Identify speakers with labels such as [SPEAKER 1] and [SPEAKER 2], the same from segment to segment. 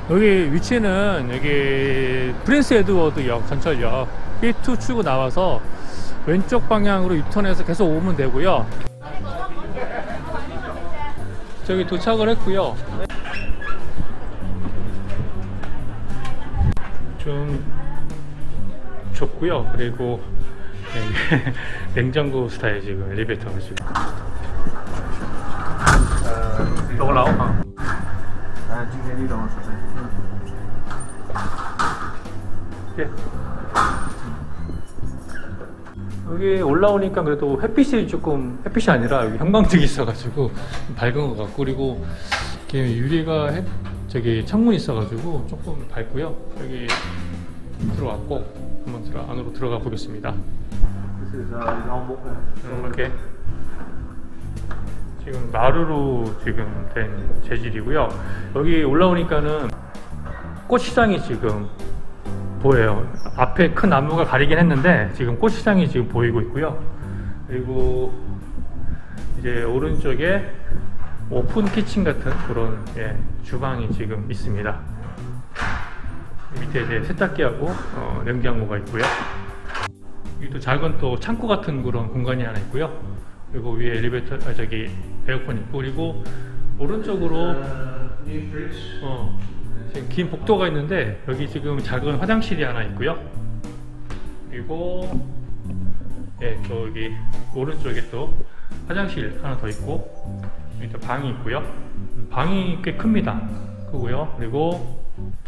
[SPEAKER 1] 여기 위치는 여기 프린스 에드워드역 전철역 B2 출구 나와서 왼쪽 방향으로 유턴해서 계속 오면 되고요. 저기 도착을 했고요. 좀 좁고요. 그리고 냉장고 스타일 지금 엘리베이터가 지금. 예. 여기 올라오니까 그래도 햇빛이 조금, 햇빛이 아니라 여기 형광등이 있어가지고 밝은 것 같고, 그리고 이렇게 유리가 저기 창문이 있어가지고 조금 밝고요. 여기 들어왔고 한번 안으로 들어가 보겠습니다. 이렇게 지금 마루로 지금 된 재질이고요. 여기 올라오니까는 꽃시장이 지금 보여요. 앞에 큰 나무가 가리긴 했는데 지금 꽃시장이 지금 보이고 있고요. 그리고 이제 오른쪽에 오픈 키친 같은 그런 주방이 지금 있습니다. 밑에 이제 세탁기하고 냉장고가 있고요. 여기 또 작은 또 창고 같은 그런 공간이 하나 있고요. 그리고 위에 엘리베이터, 저기 에어컨 있고, 그리고 오른쪽으로 지금 긴 복도가 있는데 여기 지금 작은 화장실이 하나 있고요. 그리고 저기 오른쪽에 또 화장실 하나 더 있고, 여기 또 방이 있고요. 방이 꽤 큽니다. 크고요. 그리고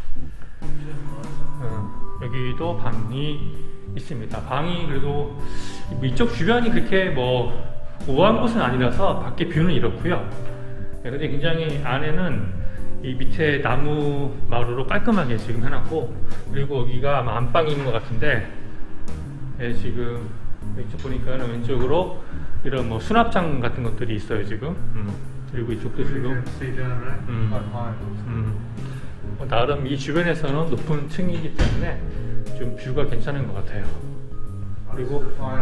[SPEAKER 1] 여기도 방이 있습니다. 방이 그래도 이쪽 주변이 그렇게 뭐 우아한 곳은 아니라서 밖에 뷰는 이렇고요. 근데 굉장히 안에는 이 밑에 나무 마루로 깔끔하게 지금 해놨고, 그리고 여기가 아마 안방인 것 같은데 지금 이쪽 보니까는 왼쪽으로 이런 뭐 수납장 같은 것들이 있어요 지금. 그리고 이쪽도 지금 나름 이 주변에서는 높은 층이기 때문에 좀 뷰가 괜찮은 것 같아요. 그리고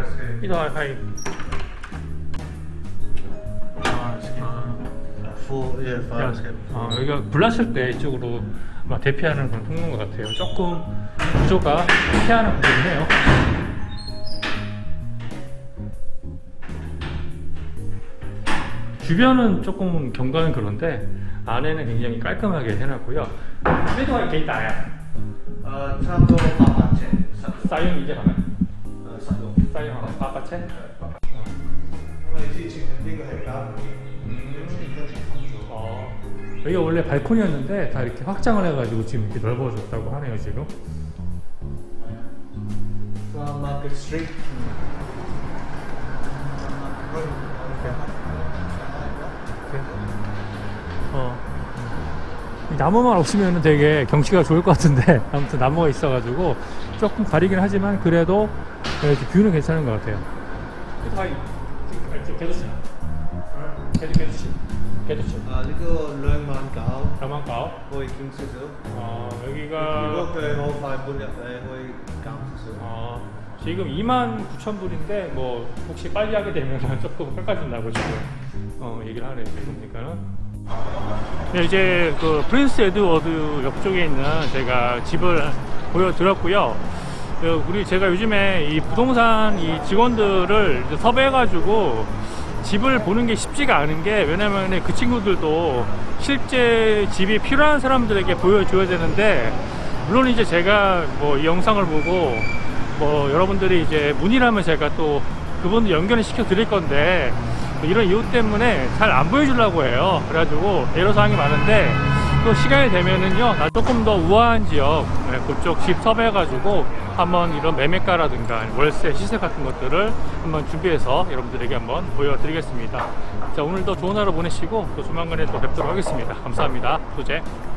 [SPEAKER 1] 여기가 불났을 때 이쪽으로 대피하는 그런 통로인 것 같아요. 조금 구조가 피하는 부분이 해요. 주변은 조금 경관은 그런데 안에는 굉장히 깔끔하게 해놨고요. 회도할 게 있다야. 사용 이제 가면. 사용 빠빠체. 여기가 원래 발코니였는데 다 이렇게 확장을 해가지고 지금 이렇게 넓어졌다고 하네요 지금. 나무만 없으면 되게 경치가 좋을 것 같은데 아무튼 나무가 있어가지고 조금 가리긴 하지만 그래도 뷰는 괜찮은 것 같아요. 지금 29,000불인데 뭐 혹시 빨리 하게 되면 조금 깎아준다고 지금 얘기를 하네요 지금 보니까는. 이제 그 프린스 에드워드 역 쪽에 있는 제가 집을 보여드렸고요. 제가 요즘에 이 부동산 이 직원들을 섭외해가지고 집을 보는 게 쉽지가 않은 게, 왜냐면 그 친구들도 실제 집이 필요한 사람들에게 보여줘야 되는데, 물론 이제 제가 뭐 이 영상을 보고 뭐 여러분들이 이제 문의라면 제가 또 그분들 연결을 시켜 드릴 건데, 이런 이유 때문에 잘 안 보여주려고 해요. 그래가지고 애로사항이 많은데, 또 시간이 되면은요 조금 더 우아한 지역 그쪽 집 섭외해가지고 한번 이런 매매가라든가 월세 시세 같은 것들을 한번 준비해서 여러분들에게 한번 보여드리겠습니다. 자, 오늘도 좋은 하루 보내시고 또 조만간에 또 뵙도록 하겠습니다. 감사합니다. 소재.